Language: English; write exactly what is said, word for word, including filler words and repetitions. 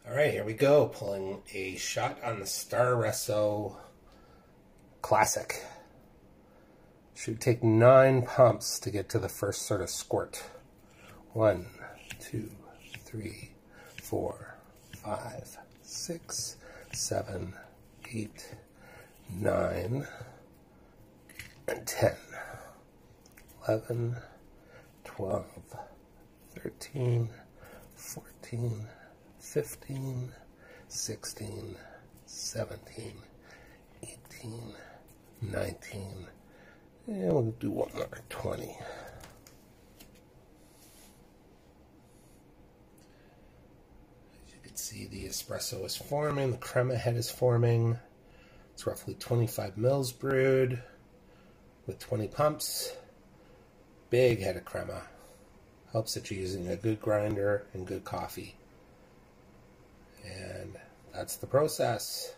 All right, here we go. Pulling a shot on the Staresso Classic. Should take nine pumps to get to the first sort of squirt. One, two, three, four, five, six, seven, eight, nine, and ten, eleven, twelve, thirteen, fourteen, fifteen, sixteen, seventeen, eighteen, nineteen, and we'll do one more, twenty. As you can see, the espresso is forming, the crema head is forming. It's roughly twenty-five mils brewed with twenty pumps. Big head of crema. Helps that you're using a good grinder and good coffee. And that's the process.